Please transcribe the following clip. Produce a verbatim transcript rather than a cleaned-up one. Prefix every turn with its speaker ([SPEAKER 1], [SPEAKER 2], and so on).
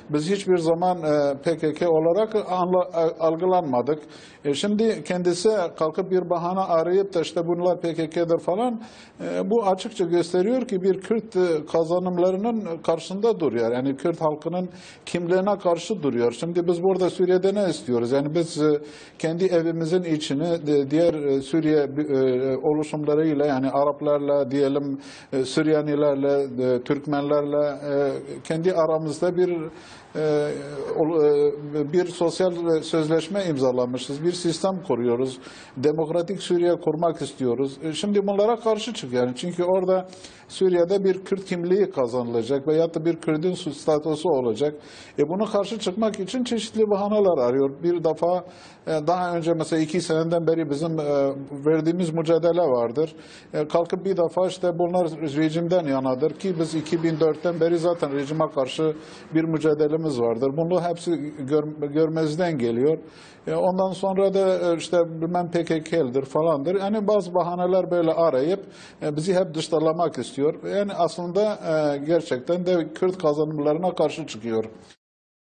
[SPEAKER 1] Biz hiçbir zaman P K K olarak algılanmadık. Şimdi kendisi kalkıp bir bahane arayıp da işte bunlar P K K'dir falan, bu açıkça gösteriyor ki bir Kürt kazanımlarının karşısında duruyor. Yani Kürt halkının kimliğine karşı duruyor. Şimdi biz burada Suriye'de ne istiyoruz? Yani biz kendi evimizin içini diğer Suriye oluşumlarıyla, yani Araplarla diyelim, Süryanilerle, Türkmenlerle kendi aramızda bir bir sosyal sözleşme imzalamışız. Bir sistem kuruyoruz. Demokratik Suriye kurmak istiyoruz. Şimdi bunlara karşı çıkıyor. Yani çünkü orada Suriye'de bir Kürt kimliği kazanılacak veyahut da bir Kürt'ün statüsü olacak. E buna karşı çıkmak için çeşitli bahaneler arıyor. Bir defa daha önce mesela iki seneden beri bizim verdiğimiz mücadele vardır. Kalkıp bir defa işte bunlar rejimden yanadır ki biz iki bin dörtten beri zaten rejime karşı bir mücadelemiz vardır. Bunu hepsi gör, görmezden geliyor. Ondan sonra da işte bilmem P K K'lidir falandır. Yani bazı bahaneler böyle arayıp bizi hep dışlamak istiyor. Yani aslında gerçekten de Kürt kazanımlarına karşı çıkıyor.